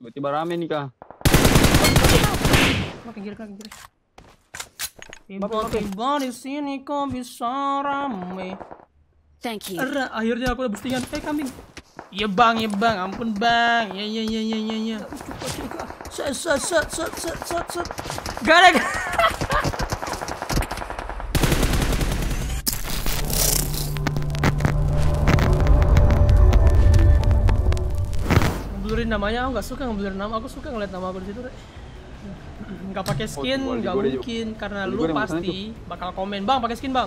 Tiba-tiba rame nih kah? Makin kiri. Tiba-tiba di sini kok bisa rame. Thank you. Akhirnya aku udah boostingan. Kambing. Iya bang, ampun bang. Ya. Set. Gak ada. Ngeblurin namanya, aku gak suka ngeblurin nama. Aku suka ngeliat nama aku di situ. Nggak pakai skin, nggak mungkin karena lu pasti bakal komen bang pakai skin bang.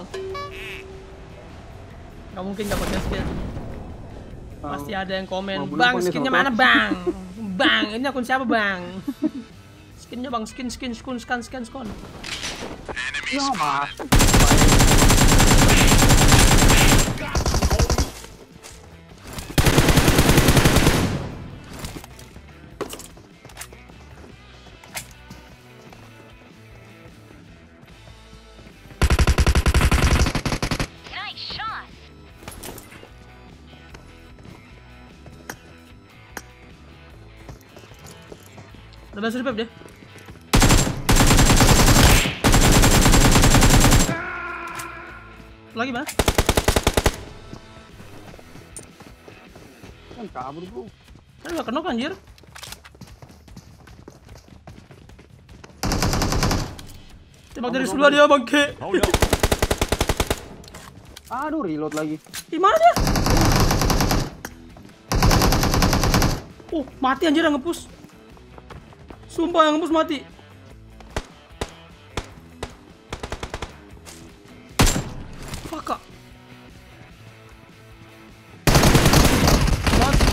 Nggak mungkin nggak pakai skin. Pasti ada yang komen bang skinnya mana bang? Bang ini akun siapa bang? Skinnya bang skin scan. Ya mas. Udah berhasil revive dia. Lagi mana? Kan kabur bro. Kan gak kena anjir. Tembak dari sebelah dia bangke. Aduh reload lagi. Gimana dia? Oh mati anjir yang nge-push. Sumpah yang nge-push mati. Fuck. Mati.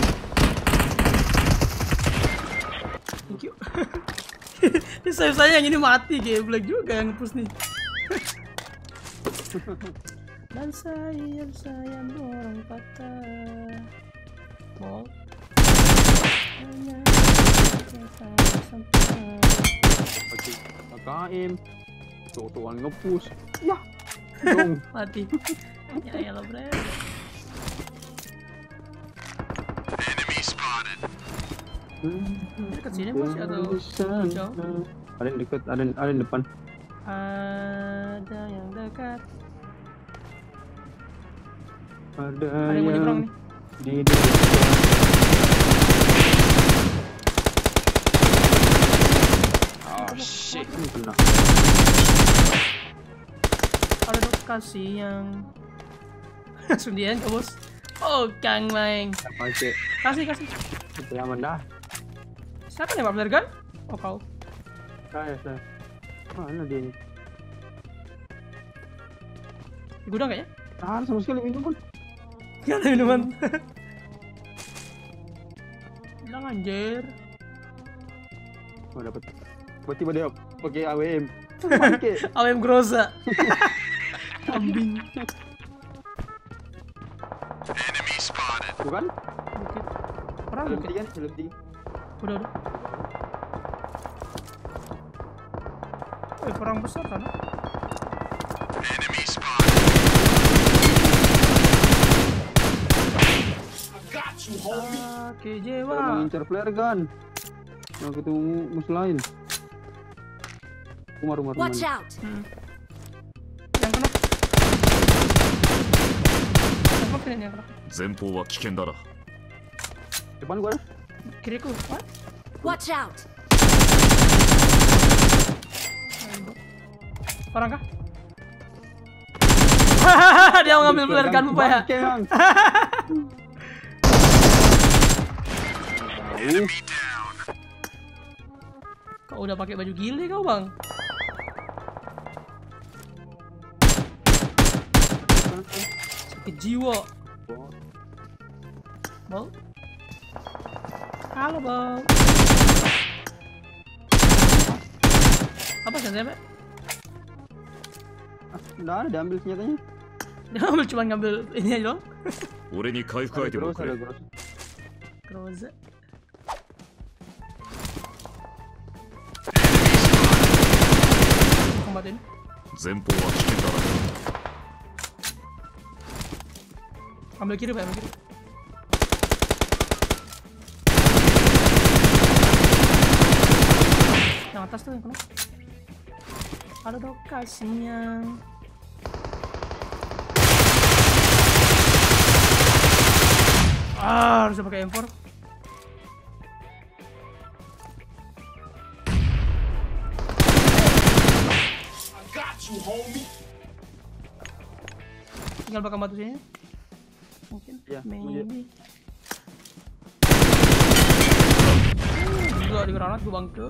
Thank you. Saya yang ini mati geblek juga yang nge-push nih. Dan sayap borong patah. Mau. Oke, KM. Tuh nge-push. Ya. Mati. Ya lo bre. Dekat sini masih atau jauh? Ada yang dekat, ada yang depan. Ada yang dekat. Ada yang mau nyebrang nih. Di depan. Oh shit, ini kena. Ada dok kasih yang sundian ke bos. Oh Kang Maeng. Kasih. Itu yang mana? Siapa nih Pak Blergan? Oh kau. Saya. Mana dia ini? Di gudang kayaknya? Ada sama sekali minuman. Gak ada minuman. Bilang anjir. Oh dapat. Tiba-tiba dia pakai AWM. AWM Groza. Kambing. Bukan? Bukit. Orang Belum bukit. tiga. Udah. Perang besar kan? Oke, Jewa. Mau ngincar flare gun. Mau ketemu musuh lain. Rumah. Watch out. Yang kena. Yang kena. 前方は危険だな。 Depan gua. Kiriku. What? Watch out. Orang kah? Dia mau ngambil flare gun ya. Kau udah pakai baju gile kau bang? Sakit jiwa. Bang? Halo bang. Apa senjatanya? Nggak ada, diambil senjatanya. Dia ambil cuma ngambil ini aja dong. 俺に回復アイテムをくれ。 Groza. Kombatin. 前方は危険だな。 Ambil kiri, Pak, ambil kiri. atas tuh yang kena. Ada lokasinya. Harus pakai M4. Tinggal bakal batu sini. Mungkin. Ya, Maybe. Gila di granat gue bangke.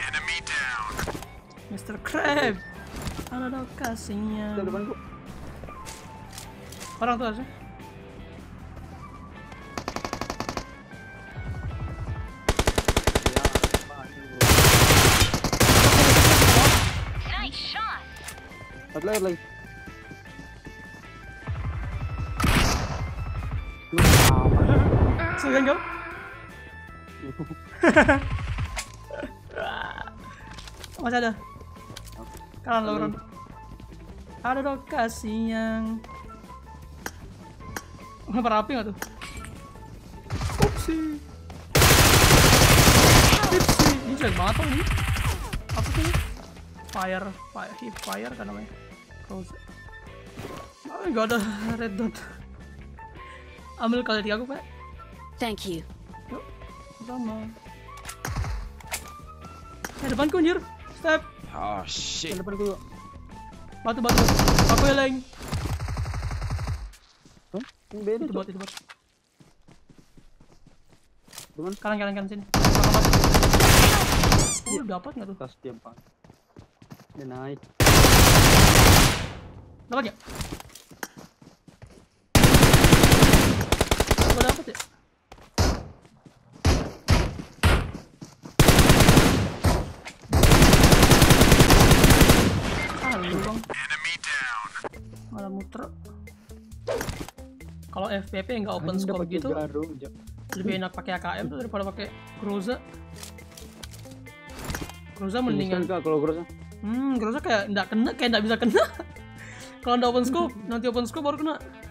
Mr. Crab. Ada lokasinya. Di depanku. Orang tuh harusnya. Satu lagi. Sugan kau? Masih ada. Kanan lo Ron. Ada lokasinya. Ngelempar api nggak tuh? Upsi. Upsi. Ini jelek banget tuh ini. Apa sih? Hip fire kan namanya. Close. Oh, nggak ada red dot. Ambil kali 3 aku, Pak. Thank you. Yuk, sama. Depanku anjir. Step. Oh shit. Depanku. Batu. Aku yang Hah? Ini beda. itu bot. Cuman Kanan sini. Dapat nggak tuh? tas dia, Pak. Dia naik. Dapat ya? Gua dapet ya? Lu bang. Malah muter. Kalau FPP nggak open scope gitu, lebih enak pakai AKM tuh daripada pakai Groza. Groza mendingan. Kalau Groza. Groza kayak nggak bisa kena. Kalau ada open scope, nanti open scope baru kena.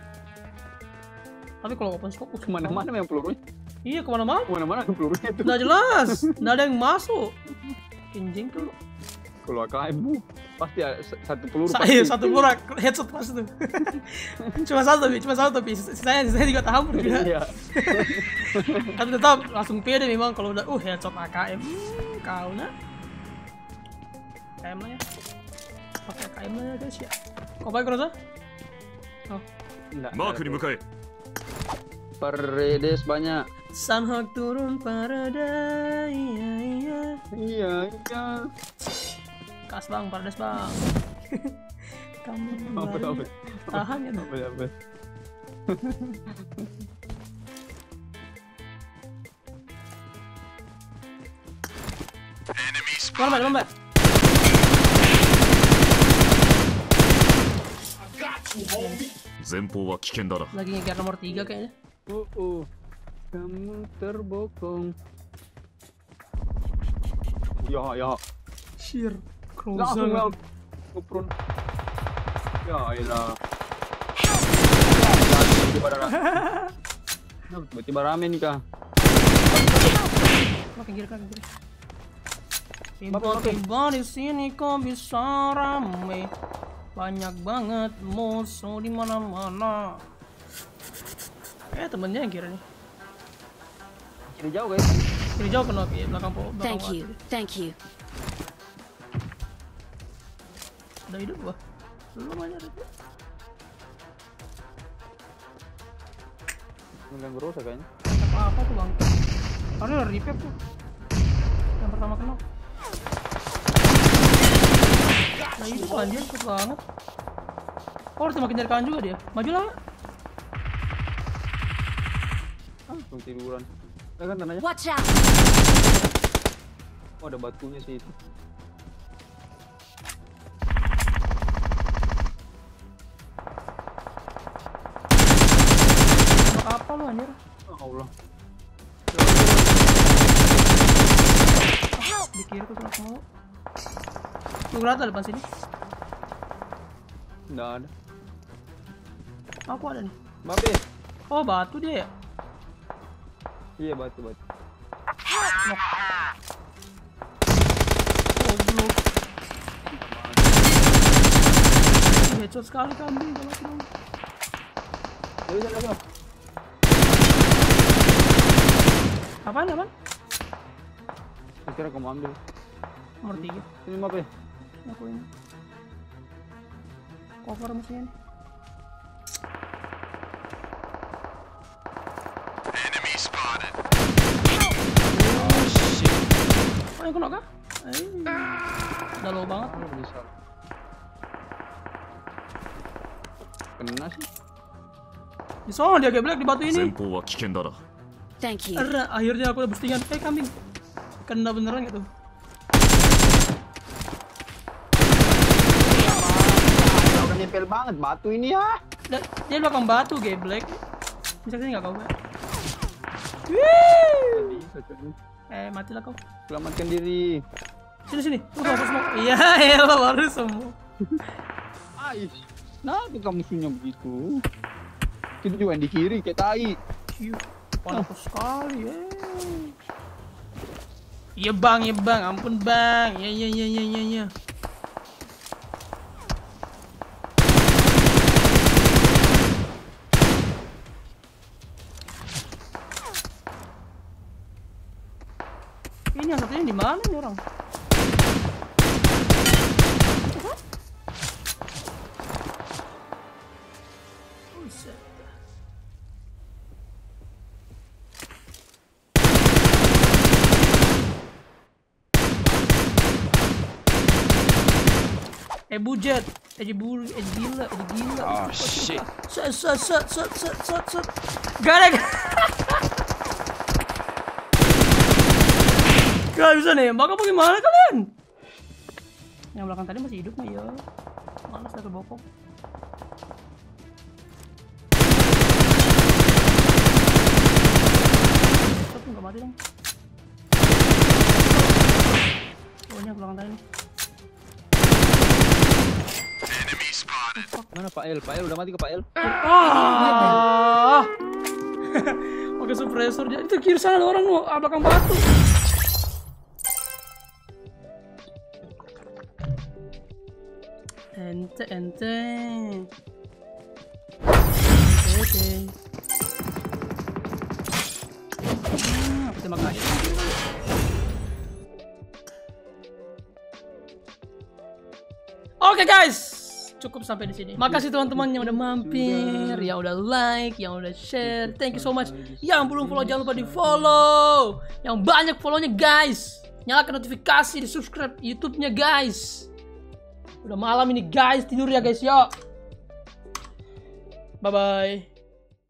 Tapi kalau open scope Kemana-mana memang pelurunya. Iya, kemana-mana. Kemana-mana pelurunya tuh. Nggak jelas, nggak ada yang masuk. Kinjing tuh. Kalau AKM pasti ada satu peluru. Saya satu murah headshot pas tuh. cuma satu tapi saya juga tahu juga. Iya. Tapi tetap langsung pede memang kalau udah headshot AKM. Kau nak AKM lah ya. Pakai AKM lah ya guys ya. Kau pakai Groza? Oh. Mark に向かえ。 Paredes banyak. Sunhawk turun paradise. Iya. Kas bang, Paredes bang. Kamu Apa? tahan ya. Apa? Lambat. 前方は危険だな。 Lagi ngejar nomor 3 kayaknya. Kamu terbokong. Ya. Shir. Langsung Groza. Kuprun. Ya elah. Tiba-tiba rame nih kah? Makin kiri. Tiba-tiba di sini kok bisa rame. Banyak banget musuh di mana-mana. Temennya yang kiri nih. Kiri jauh guys. Kiri jauh kenapa ya? Belakang Thank you. Udah hidup gua. Belum aja ada. Enggak Groza kayaknya. Apa tuh bang? Karena udah repair tuh. Yang pertama kena. Nah itu anjir cepet banget. Oh harus makin dari kanan juga dia. Maju lah. Langsung tiduran. Kan tanahnya. Watch out. Oh ada batunya sih itu. Apa lu anjir? Oh Allah. Di kiri tuh kenapa mau? Lu rata depan sini. Nggak ada. Aku ada nih. Babe. Oh batu dia ya? Iya batu. Oh Bacot sekali kambing. Ayo. Apaan? Kira kamu ambil. Nomor 3. Ini apa ya? Aku ini. Cover musuhnya nih. Oh, yang kena kah? Udah low banget. Bisa. Kena sih. Di sono dia geblek di batu ini. 前方は危険だな。 Thank you. Akhirnya aku udah boostingan. Kambing. Kena beneran gitu. Udah nempel banget batu ini ya. Dia belakang batu geblek. Bisa kesini nggak kau? Bisa cuy. Matilah kau. Selamatkan diri. Sini. Tunggu aku semua. Iya, elah baru semua. Ais. Nah, kamu musuhnya begitu. Kita juga yang di kiri kayak tai. Panas sekali ya. Iya bang, ampun bang. Ya. Ini yang satunya di mana nih orang? Buset. Bujet, gila. Oh shit. Set. Gak. Gak bisa nembak apa gimana kalian? Yang belakang tadi masih hidup nggak ya? Malas saya kebokok. Tapi nggak mati dong. Oh ini yang belakang tadi nih. Mana Pak El? Pak El udah mati ke Pak El? Pakai suppressor dia. Itu kiri sana ada orang loh, belakang batu. Ente. Oke. Aku tembak lagi. Oke guys, cukup sampai di sini. Makasih teman-teman yang udah mampir, yang udah like, yang udah share. Thank you so much. Yang belum follow jangan lupa di follow. Yang banyak follownya guys. Nyalakan notifikasi, di subscribe YouTube-nya guys. Udah malam ini guys, tidur ya guys, yuk. Bye bye.